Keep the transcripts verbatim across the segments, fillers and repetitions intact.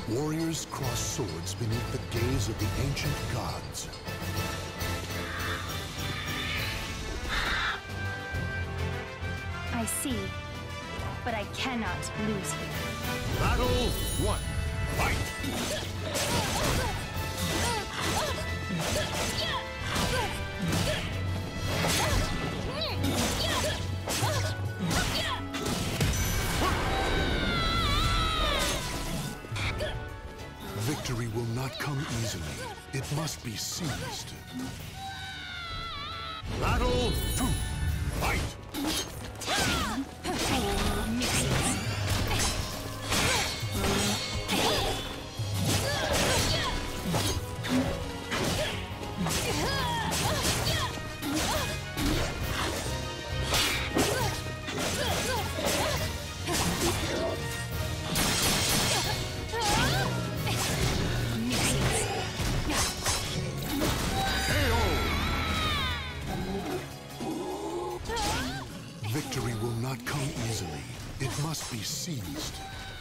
Warriors cross swords beneath the gaze of the ancient gods. I see, but I cannot lose here. Battle one. Fight! Victory will not come easily. It must be seized. Battle two. Fight! Victory will not come easily. It must be seized.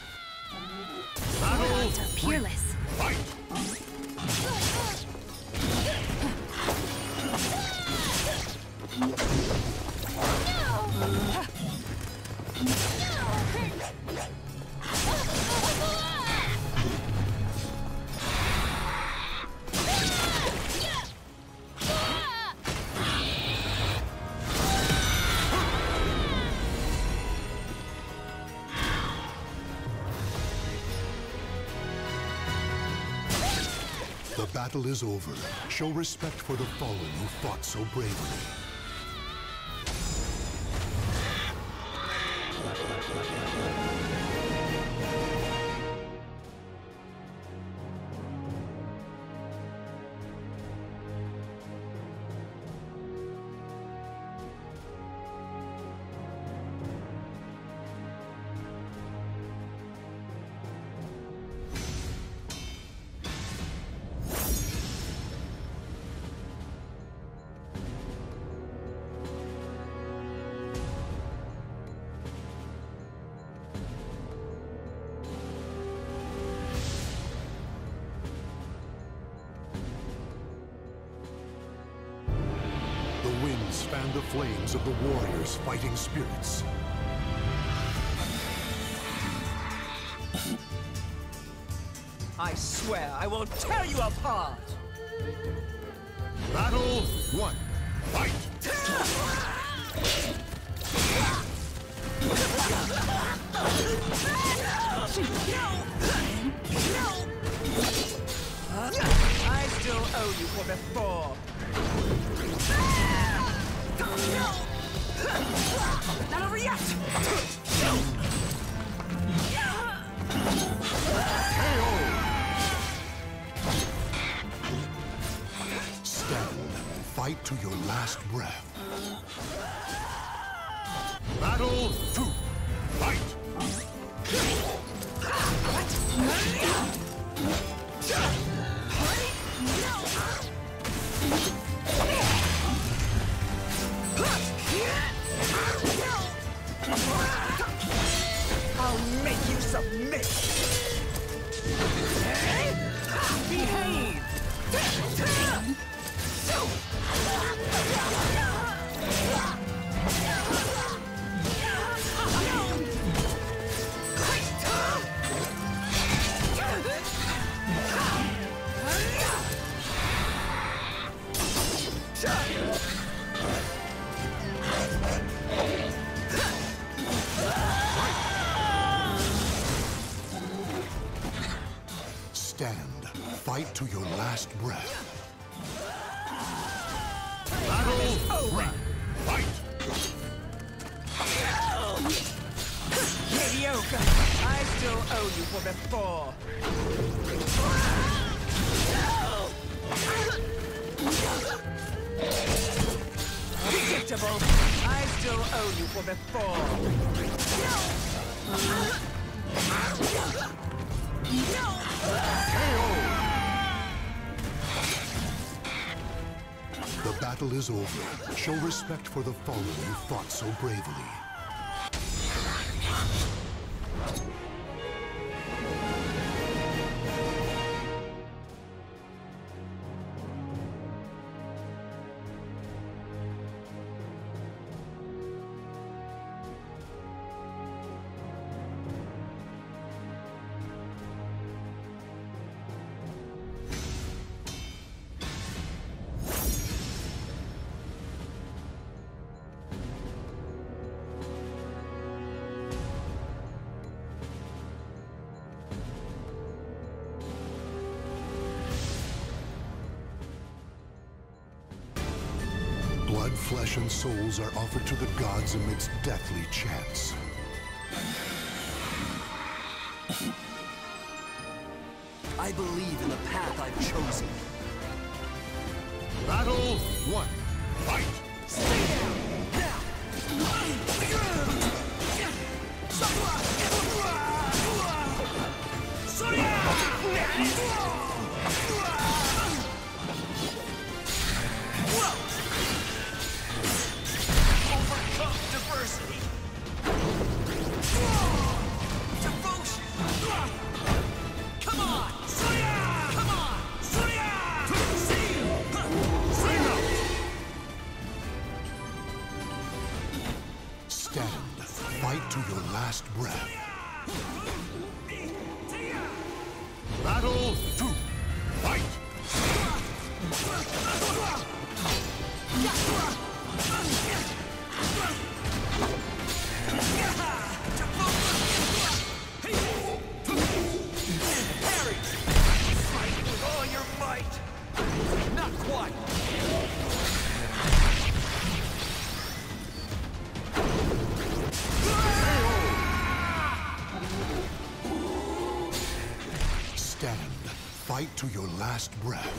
Battle peerless. Fight! The battle is over. Show respect for the fallen who fought so bravely. The winds fan the flames of the warriors' fighting spirits. I swear I will tear you apart! Battle one. Fight! I still owe you for before. Not over yet! Stand. Fight to your last breath. Battle two. Fight! I'll make you submit! Behave! Stand. Fight to your last breath. Battle over. Fight! Mediocre! I still owe you for before. Predictable! I still owe you for before. The battle is over. Show respect for the fallen who fought so bravely. Blood, flesh, and souls are offered to the gods amidst deathly chants. I believe in the path I've chosen. Battle one. Fight! Stay down! Now! Overcome diversity! Devotion! Come on! Come on! Stand. Fight to your last breath. Battle two. Fight! Harry! Fight with all your might! Not quite! Stand. Fight to your last breath.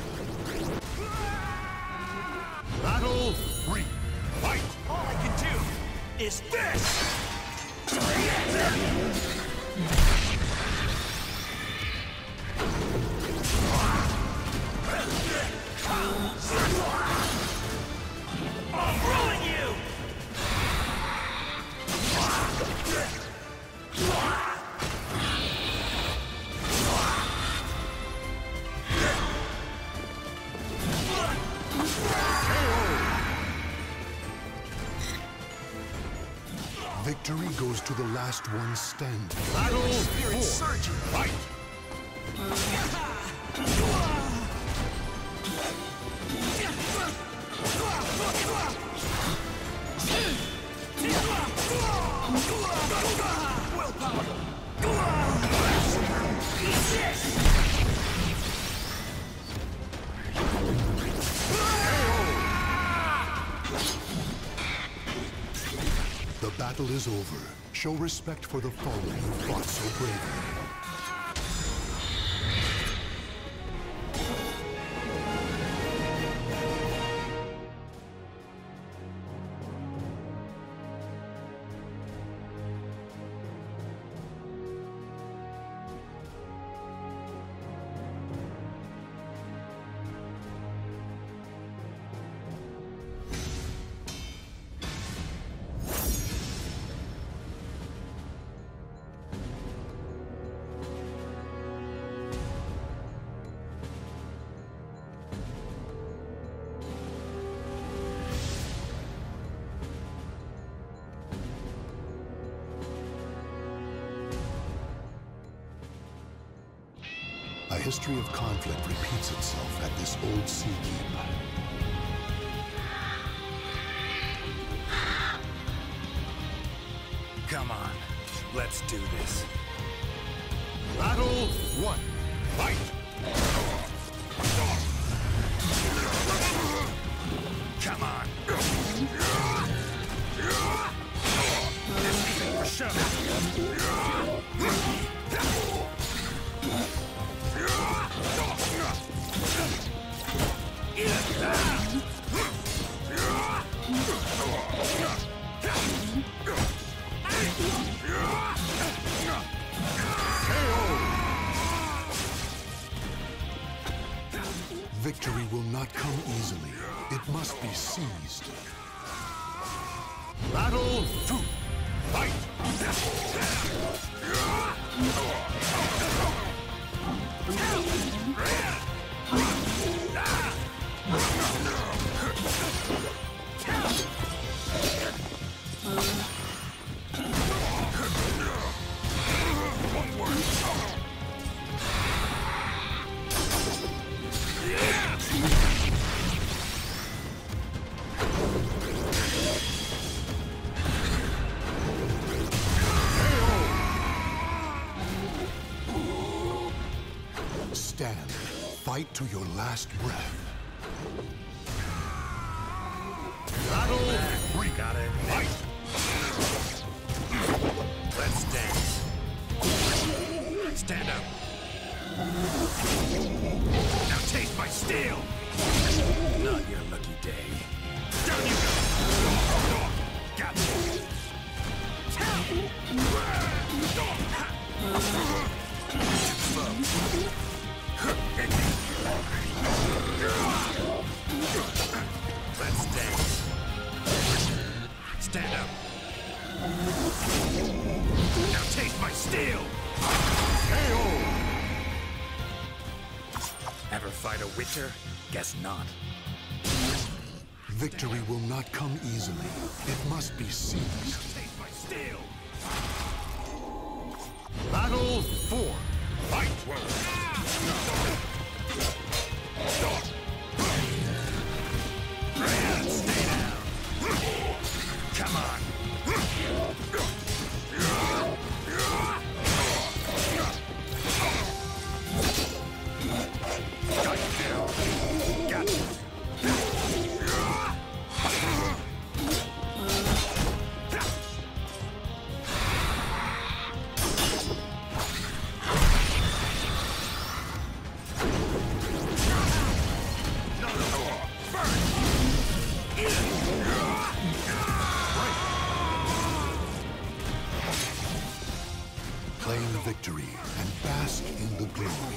Battle three. Fight! All I can do is this! I'll ruin you! Victory goes to the last one standing. Battle Spirit Surgeon! Fight! Willpower! The battle is over. Show respect for the fallen who fought so bravely. A history of conflict repeats itself at this old sea keep. Come on, let's do this. Battle one. Fight! Come on. This isn't for sure. Victory will not come easily. It must be seized. Battle two. Fight! Stand. Fight to your last breath. Battle three. Gotta fight. Let's dance. Stand up. Now taste my steel. Not your lucky day. Down you go. Got it. Let's dance. Stand up. Now taste my steel. K O. Ever fight a Witcher? Guess not. Victory will not come easily. It must be seized. Taste my steel. Battle four. Fight. Stay down. Come on. Got you. Got you. Claim victory and bask in the glory.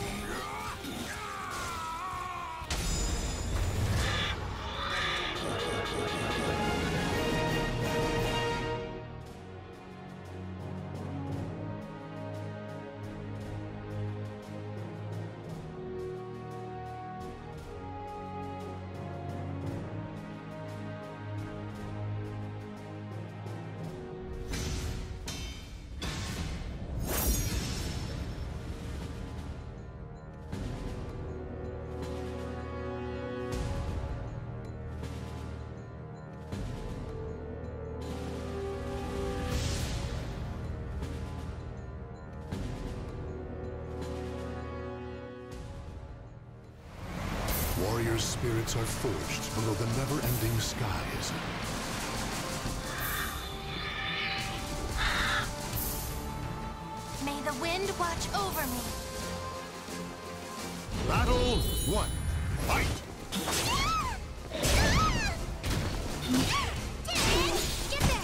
Warriors' spirits are forged below the never-ending skies. May the wind watch over me. Battle one. Fight! Get there!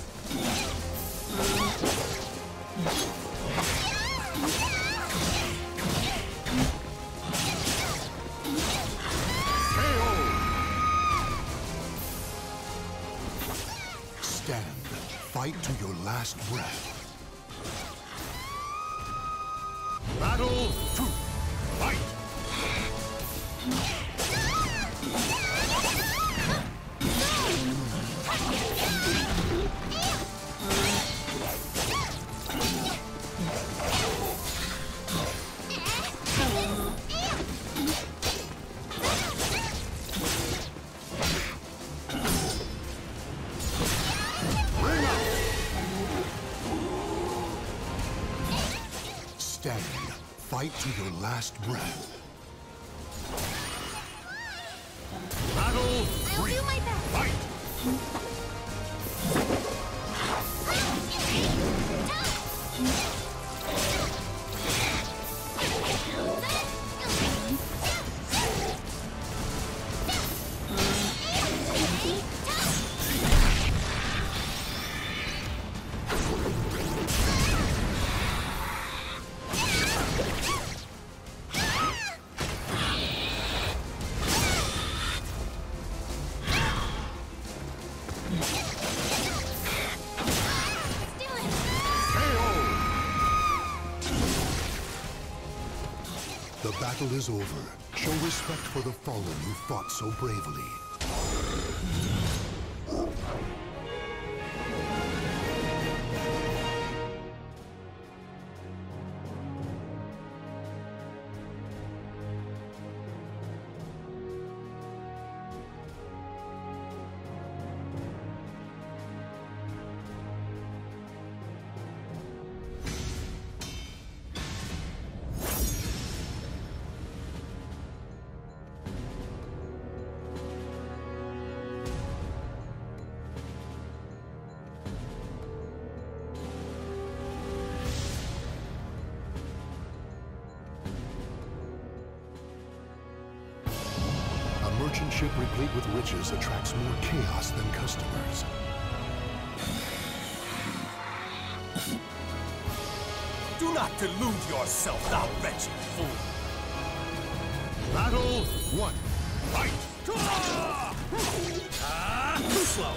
Stand. Fight to your last breath. Battle two. Fight! Stand. Fight to your last breath. Battle three. I'll do my best. Fight! The battle is over. Show respect for the fallen who fought so bravely. merchant ship replete with riches attracts more chaos than customers. Do not delude yourself, thou wretched fool! Battle one. Fight! Ah! Ah! Slow!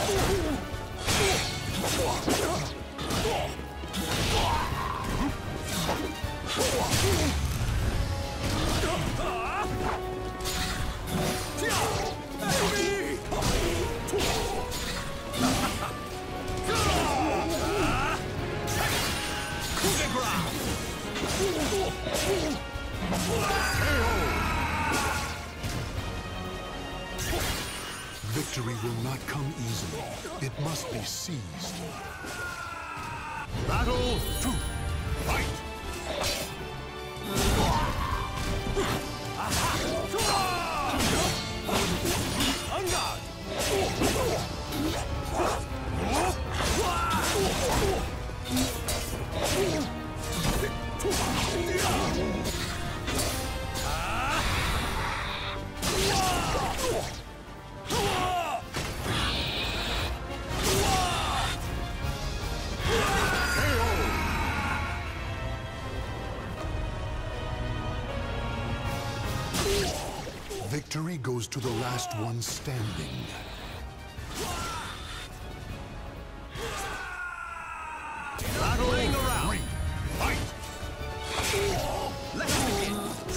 Victory will not come easily. It must be seized. Battle two. Fight! On guard! Victory goes to the last one standing. Battle three. Fight! Let's begin!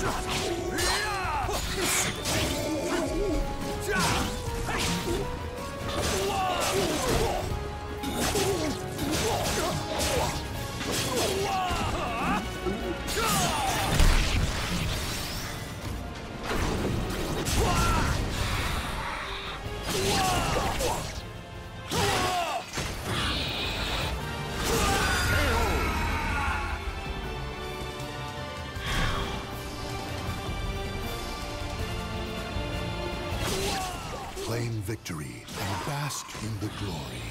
Claim victory and bask in the glory.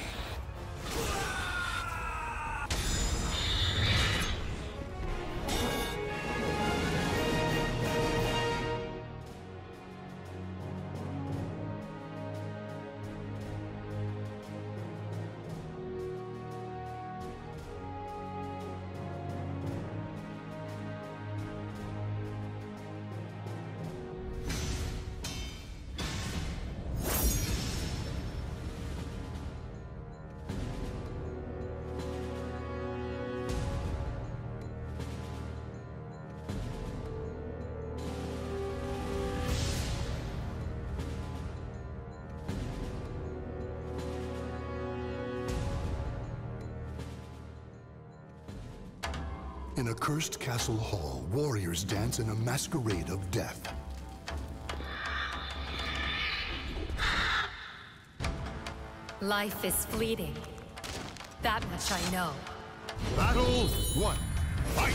In a cursed castle hall, warriors dance in a masquerade of death. Life is fleeting. That much I know. Battle one. Fight!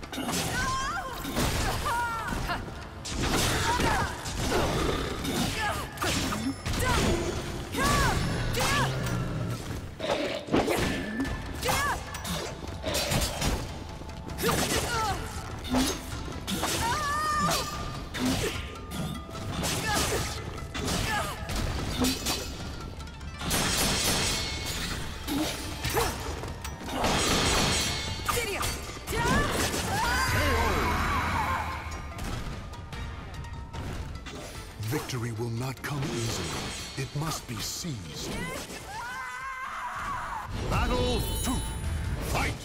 Victory will not come easily. It must be seized. Battle two. Fight!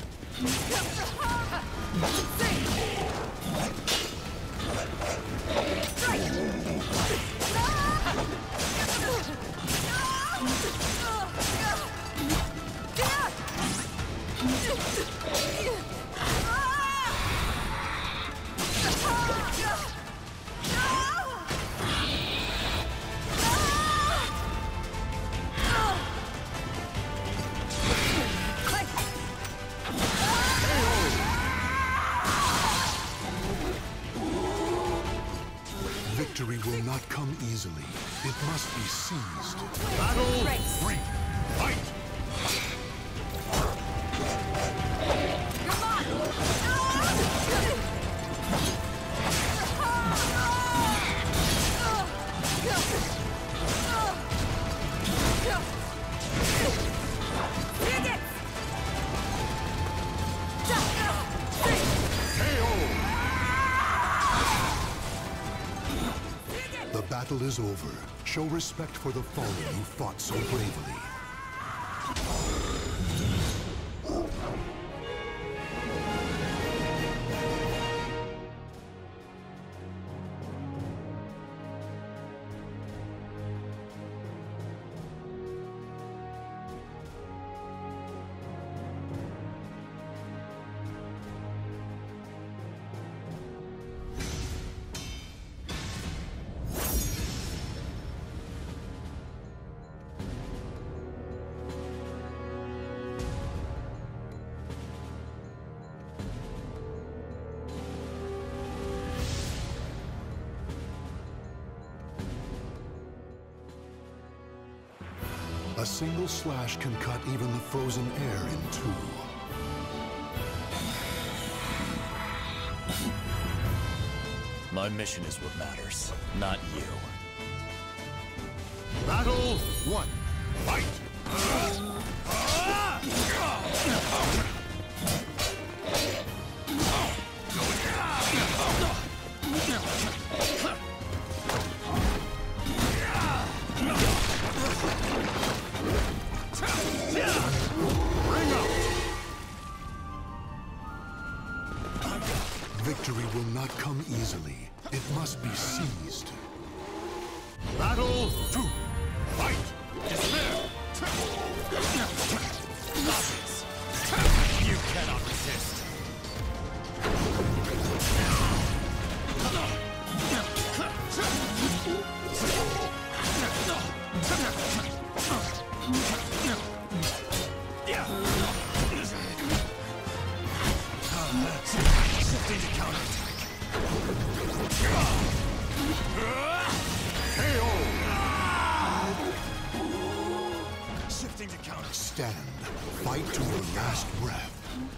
Victory will not come easily. It must be seized. Battle three. Fight! Come on! battle is over. Show respect for the fallen who fought so bravely. A single slash can cut even the frozen air in two. My mission is what matters, not you. Battle one. Fight! Victory will not come easily. It must be seized. Battle two. Fight! Despair! You cannot resist. Shifting to counterattack. K O! Shifting to counter. Stand. Fight to your last breath.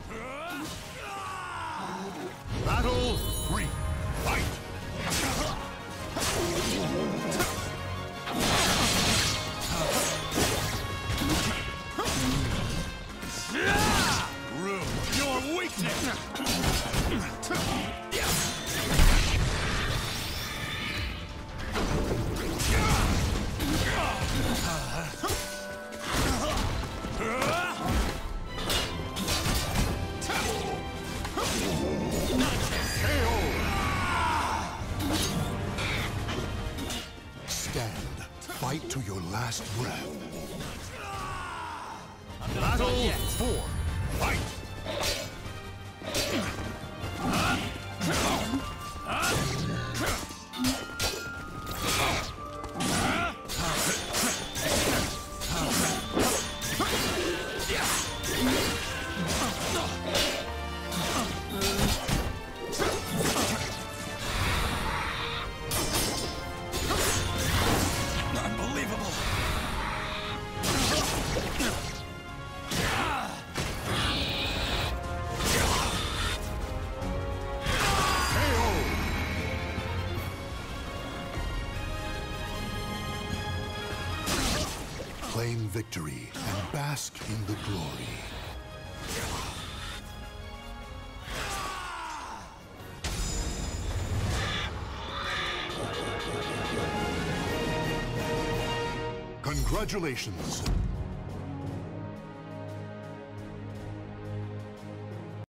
Battle three. Fight! Room. Your weakness! Stand. Fight to your last breath. Battle four. Fight! Unbelievable! Claim victory and bask in the glory. Congratulations!